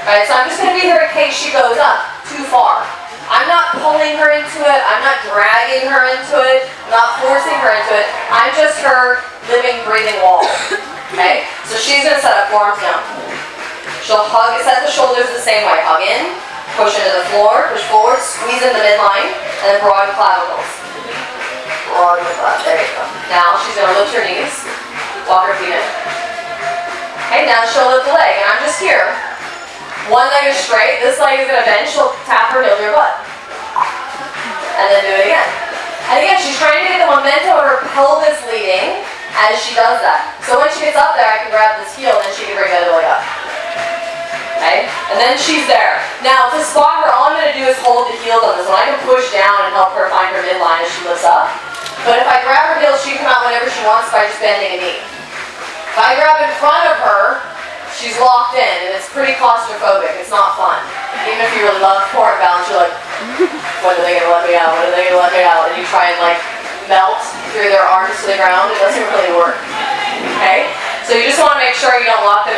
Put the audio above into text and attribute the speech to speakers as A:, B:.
A: Right, so I'm just going to be here in case she goes up too far. I'm not pulling her into it. I'm not dragging her into it. I'm not forcing her into it. I'm just her living, breathing wall. Okay? So she's going to set up forearms down. She'll hug, set the shoulders the same way. Hug in, push into the floor, push forward, squeeze in the midline, and then broaden clavicles. Broaden the clavicles. There you go. Now she's going to lift her knees. Walk her feet in. Okay, now she'll lift the leg, and I'm just here. One leg is straight, this leg is going to bend, she'll tap her heel to your butt. And then do it again. And again, she's trying to get the momentum of her pelvis leading as she does that. So when she gets up there, I can grab this heel and then she can bring the other leg up. Okay? And then she's there. Now, to spot her, all I'm going to do is hold the heels on this one. I can push down and help her find her midline as she lifts up. But if I grab her heels, she can come out whenever she wants by just bending a knee. If I grab in front of her, she's locked in, and it's pretty claustrophobic. It's not fun. Even if you really love forward balance, you're like, when are they going to let me out? When are they going to let me out? And you try and like melt through their arms to the ground. It doesn't really work. Okay? So you just want to make sure you don't lock